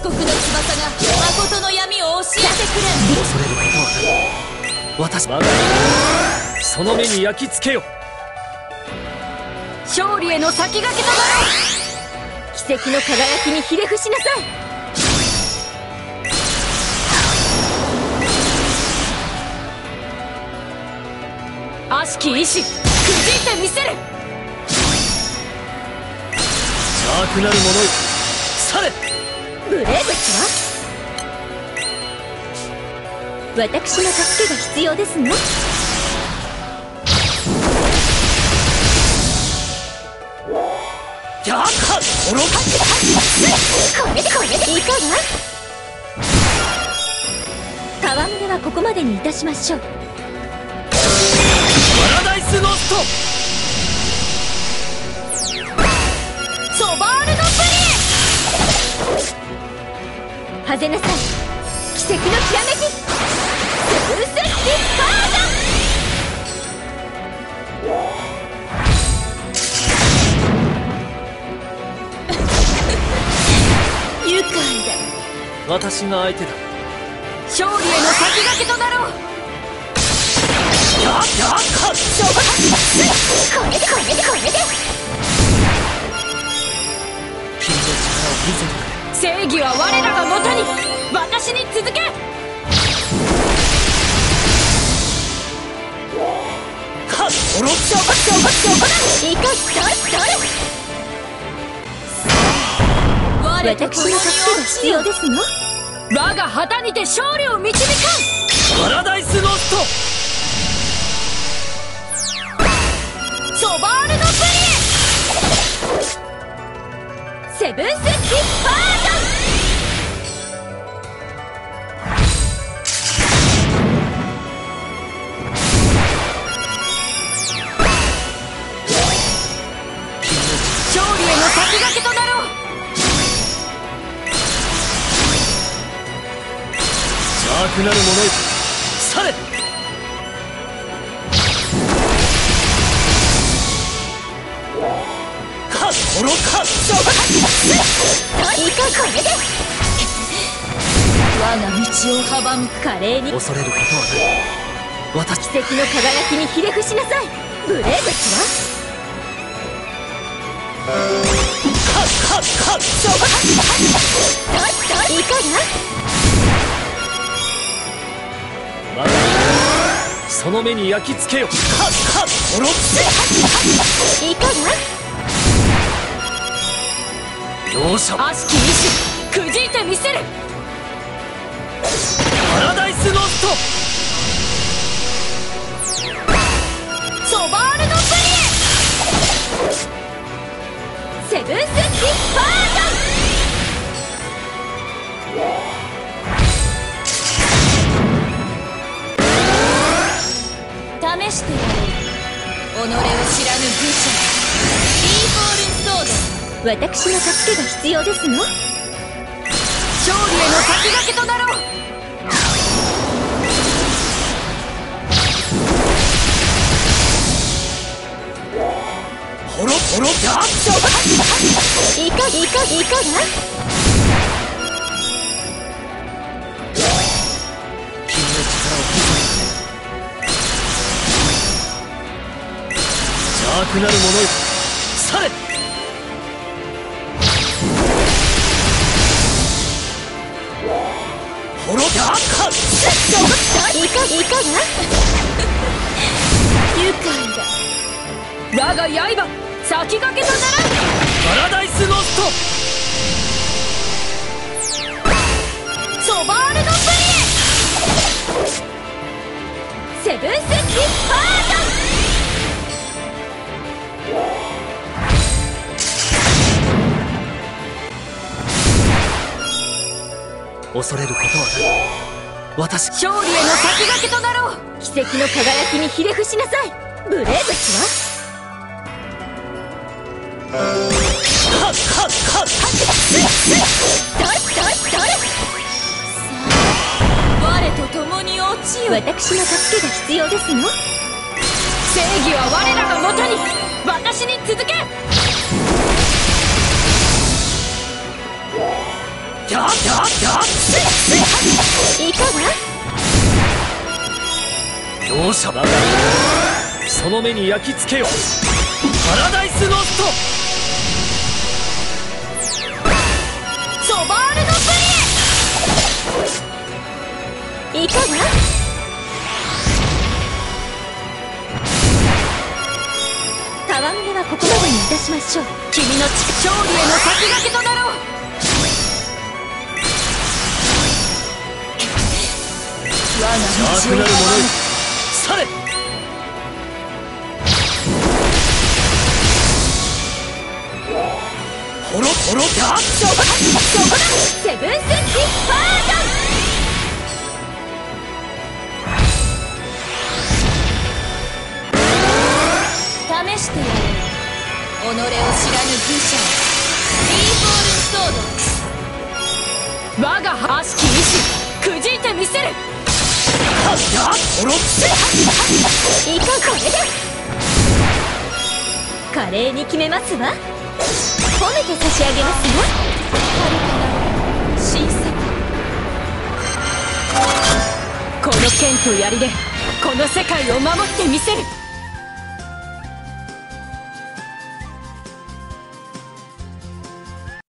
国の翼が誠の闇を教えてくれ。 恐れることは私はその目に焼き付けよ。 勝利への先駆けとなろう。奇跡の輝きにひれ伏しなさい。悪しき意志くじいてみせる。 邪悪なる者よ、去れ。 ブレーブスは私の助けが必要ですの。 やか愚か。 これでいかが。戯れはここまでにいたしましょう。 パラダイスロスト。 ソバールのプリはぜなさい。奇跡のきらめきセブンス・ディスパージョン愉快だ。 私が相手だ。 勝利への先駆けとなろう。 やかこれで君の力を見せてくれ。 正義は我らがもとに。私に続け。 か愚か。 いか私の助けが必要ですの。我が旗にて勝利を導かん。 パラダイスロスト。 ソバールのプリセブンス・ディスパージョン。勝利への先駆けとなろう。 邪悪なる者よ、去れ。愚か。 いかこれで我が道を阻む。華麗に恐れることはない。私奇跡の輝きにひれ伏しなさい。ブレーブスはいか我がその目に焼き付けよ。愚か。 いかが。 容赦。 悪しき意志くじいてみせる。 パラダイスロスト。 ソバールのプリセブンス・ディスパージョン。試してやれ。己を知らぬ愚者。リーフォールンソード。私の助けが必要ですの。勝利への先駆けとなろう。 ホロホロキャッショいかが。 君の力を見せてくれ。邪悪なる者よ、去れ。ホロキャッいかが。愉快だ。我が刃先駆けとならん。 パラダイスロスト。 ソバールのプリセブンス・ディスパージョン。 恐れることはない。私勝利への先駆けとなろう。奇跡の輝きにひれ伏しなさい。ブレーブスは我と共に落ちよ。私の助けが必要ですの。正義は我らがもとに。私に続け。 キャッキャいかが？ 容赦だ。その目に焼き付けよ。パラダイスロスト。 ソバールドプリエ。いかが？戯れはここまでにいたしましょう。君の勝利への先駆けとなろう。我が道を邪悪なる者よ、去れ。ほろほろだ。 そこだセブンス・ディスパージョン。試してやれ。己を知らぬ愚者リーフォールソード。我が悪しき意志くじいてみせる。いかこれで華麗に決めますわ。褒めて差し上げますわ。新世界、この剣と槍でこの世界を守ってみせる。